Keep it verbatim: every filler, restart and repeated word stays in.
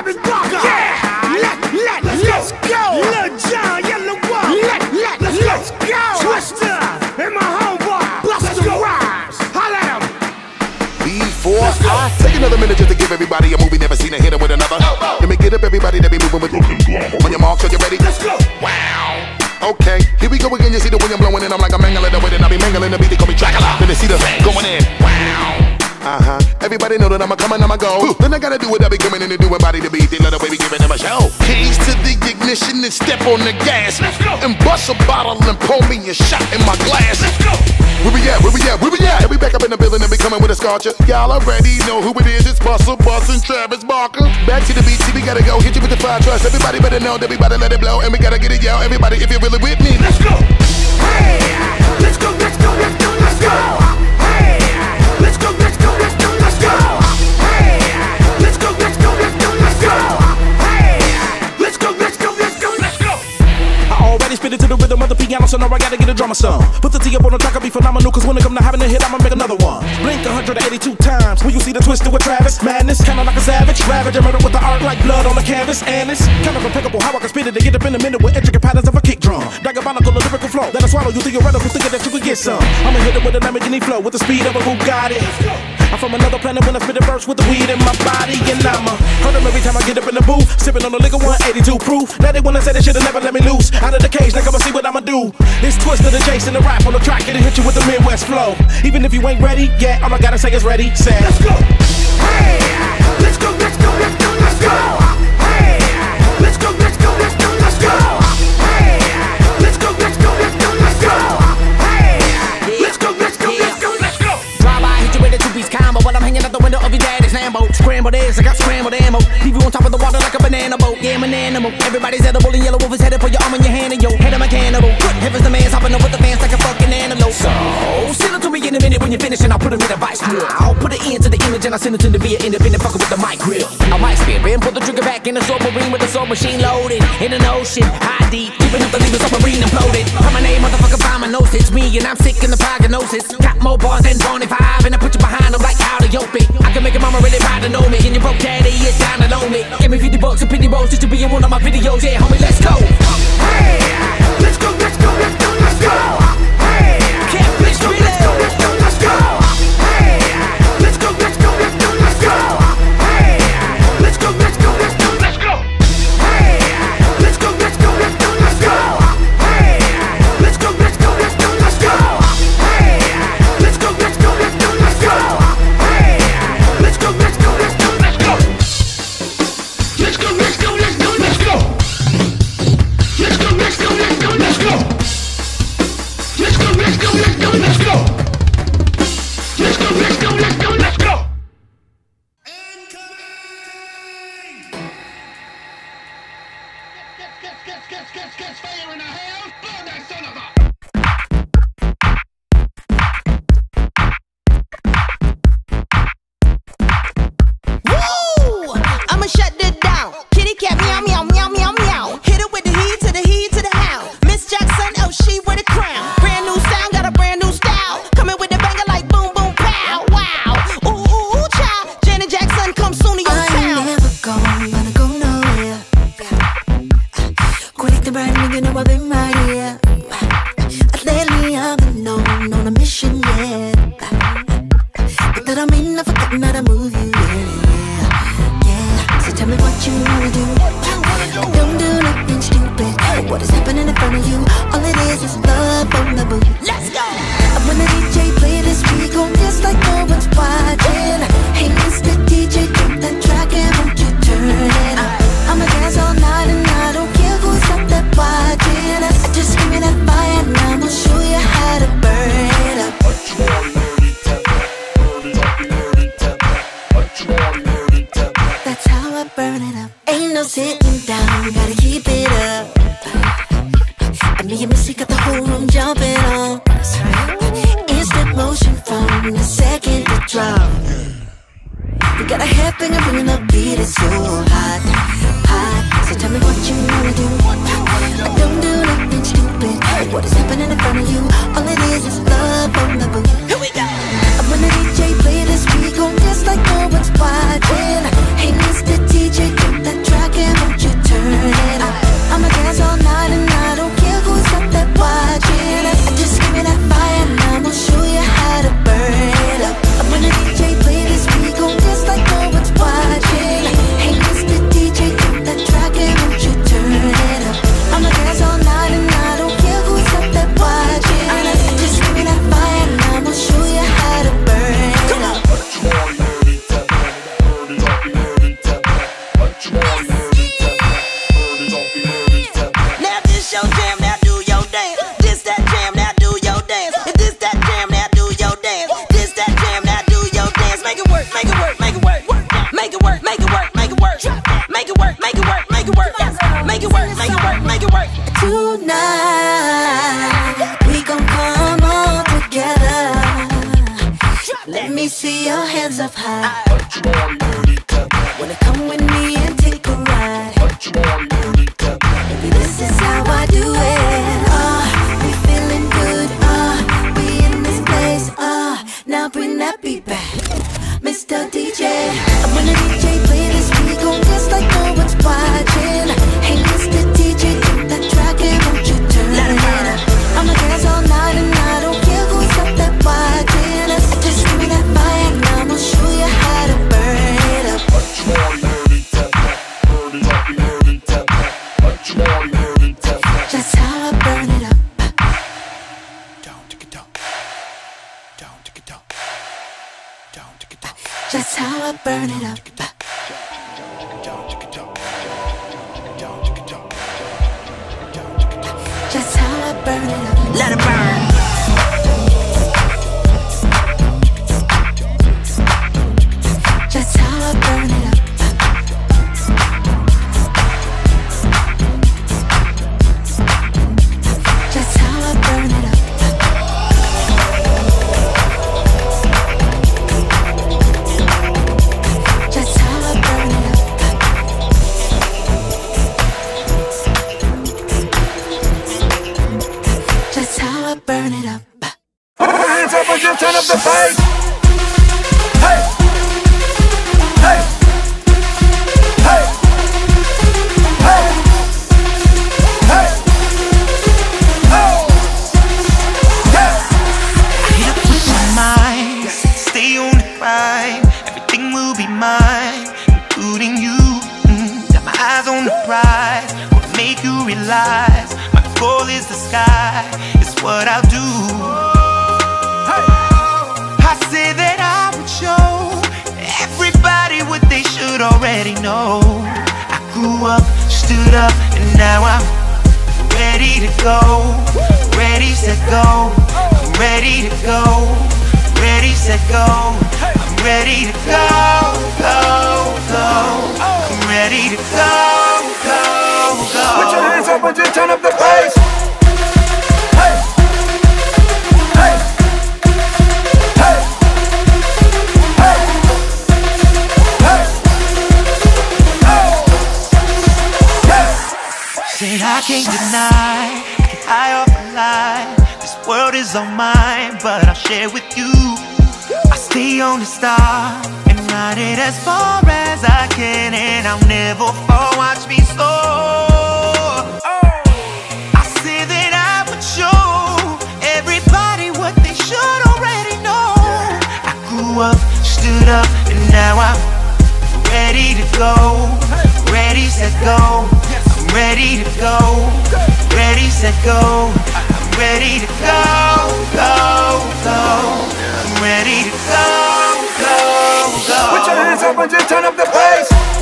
Travis Barker. Yeah, let, let, let's go. Lil Jon, Yellow Wolf. Let, let, let's, let's go. Twister and my homeboy Busta Rhymes. Holla at him. Before I take another minute just to give everybody a movie never seen a hit with another. Let me get up everybody that be moving with. On your mark, so you ready? Let's go. Wow. Okay, here we go again. You see the wind blowing in. I'm like I'm mangling the wind and I be mangling the beat. They call me Dracula. Then they see the going in. Wow. Uh-huh. Everybody know that I'ma come and I'ma go. Ooh. Then I gotta do what I be coming in and doing body to beat. They let the baby giving them a show. Keys to the ignition and step on the gas. Let's go. And bust a bottle and pour me a shot in my glass. Let's go. Where we at? Where we at? Where we at? And we back up in the building and be coming with a sculpture. Y'all already know who it is. It's Busta Bus and Travis Barker. Back to the beat, see we gotta go. Hit you with the fire trust. Everybody better know that we bout to let it blow. And we gotta get it, yo. Everybody, if you're really with me, let's go. Hey, let's go, let's go, let's go, let's go. Hey, let's go, let's go, let's go, let's go. Hey, let's go, let's go, let's go, let's go. Hey, let's go, let's go, let's go, let's go. I already spit it to the rhythm of the piano, so now I gotta get a drummer some. Put the T up on the track, I'll be phenomenal, cause when it come to having a hit, I'ma make another one. Blink one hundred eighty-two times, when you see the twister with Travis. Madness, kinda like a savage, ravage, and murder with the art like blood on the canvas. And it's kind of impeccable how I can spit it to get up in a minute with intricate patterns of a kick drum. Diabolical, lyrical flow, that I swallow you theoretical, thinking that you could get some. I'ma hit it with a Lamborghini flow, with the speed of a Bugatti. I'm from another planet when I spit a verse with the weed in my body. And I'ma hurt them every time I get up in the booth, sipping on the liquor one eighty-two proof. Now they wanna say they should've never let me loose out of the cage, like I'ma see what I'ma do. It's Twister the Chase and the rap on the track, it'll hit you with the Midwest flow. Even if you ain't ready, yeah, all I gotta say is ready, say let's go. Hey, let's go, let's go, let's go, let's go. Hey, let's go, let's go, let's go, let's go. Hey, let's go, let's go, let's go, let's go. Hey, let's go, let's go, let's go, let's go. Drive by, hit you with a two-piece combo while I'm hanging out the window of your daddy's Lambo. Scrambled eggs, I got scrambled ammo. Leave you on top of the water like a banana boat. Yeah, I'm an animal. Everybody's edible and Yellow Wolf is headed for your arm in your hand and your head. I'm a cannibal. Good heavens, the man's hopping up with the fans like a fucking antelope. So, send it to me in a minute when you're finished and I'll put it in a vice grill. I'll put it into the image and I'll send it to the via independent fucker with the mic grill. I might spit and pull the trigger back in the submarine with the soul machine loaded. In an ocean, high deep, keeping up the leave the submarine imploded. Come my name, motherfucker, find my nose. It's me and I'm sick in the prognosis. Got more bars than twenty-five and I put you behind them like how to yoke me. I can make a mama really proud to know me. And your broke daddy is down to know me. Give me fifty bucks and pity rolls just to be in one of my videos. Yeah, homie, let's go. Hey, let's go, let's go, let's go, let's go. Hey, let's go, let's go, let's go, let's go. Hey, let's go, let's go, let's go, let's go. Hey, let's go, let's go, let's go, let's go. Hey, let's go, let's go, let's go, let's go. Hey, let's go, let's go, let's go, let's go. Hey, let's go, let's go, let's go, let's go. Hey, let's go, let's go, let's go, let's go. Let's go, let's go, let's go, let's go. Let's go, let's go, let's go, let's go. Let's go, let's go, let's go, let's go. Let's go, let's go, let's go, let's go. Get, get, get, get, get, get fire in the house. Blow that son of a. Woo! I'ma shut it down. Kitty cat meow meow meow meow meow. Hit it with the heat to the heat to the hound. Miss Jackson, oh she with a crown. Brand new sound, got a brand new style. Coming with a banger like boom boom pow. Wow. Ooh ooh ooh child. Janet Jackson come soon to your I town. ain't never gonna go nowhere. Quick to burn me, you know I've been right here. Lately I've been on, on a mission, yeah. But that don't mean I've forgotten how to move you, yeah. Yeah, so tell me what you wanna do. I don't do nothing stupid. What is happening in front of you? All it is is love on the boot. Let's go. When the D J play this beat, go just like no one's watching. Hey, Mister D J, drop that track and won't you turn it up? I'ma dance all night and I don't care who's out there watching us. I just give me that fire and I'ma show you how to burn it up. That's how I burn it up. Ain't no sitting down, gotta keep it up. I mean, your music got the whole room jumping on. That's right. Instant motion from the second to drop. We got a headbanger bringing the beat, it's so hot, hot. So tell me what you wanna do. I don't do nothing stupid. What is happening in front of you? All it is is love on the boot. Here we go. When the D J play this beat, go just like no one's watching. Hey, Mister D J, drop that see your hands up high. Wanna come with me and take a ride? Baby, this is how I do it. Ah, we feeling good. Ah, we in this place. Ah, now bring that beat back, Mister D J. When the D J play this, we gon' dance like no one's watching. Hey, Mister D J, keep that track and won't you turn it up? I'ma dance all night and I don't care who's up there watching us. Just give me that fire and I'ma show you how to burn it up. That's how I burn it up. That's how I burn it up. That's how I burn it up. Let it burn. That's how I burn it up. That's how I burn it up. That's how I burn it up. That's how I burn it up. Hands up and you turn up the bass. Hey, hey, hey, hey, hey, oh, yeah. Hit up with my mind, stay on the grind. Everything will be mine, including you. Mm, got my eyes on the prize, will make you realize my goal is the sky. It's what I'll do. I say that I would show everybody what they should already know. I grew up, stood up, and now I'm ready to go. Ready, set, go. I'm ready to go. Ready, set, go. I'm ready to go, go, go. I'm ready to go, go, go. Put your hands up and just turn up the bass. Hey, hey, hey, hey, hey, oh, yeah. Said I can't deny, get high off the line. This world is all mine, but I'll share with you. I stay on the star and ride it as far as I can, and I'll never fall. Watch me soar. I say that I would show everybody what they should already know. I grew up, stood up, and now I'm ready to go. Ready, set, go. I'm ready to go. Ready, set, go. I'm ready to go, go, go. I'm ready to go, go, go. Put your hands up and just turn up the bass.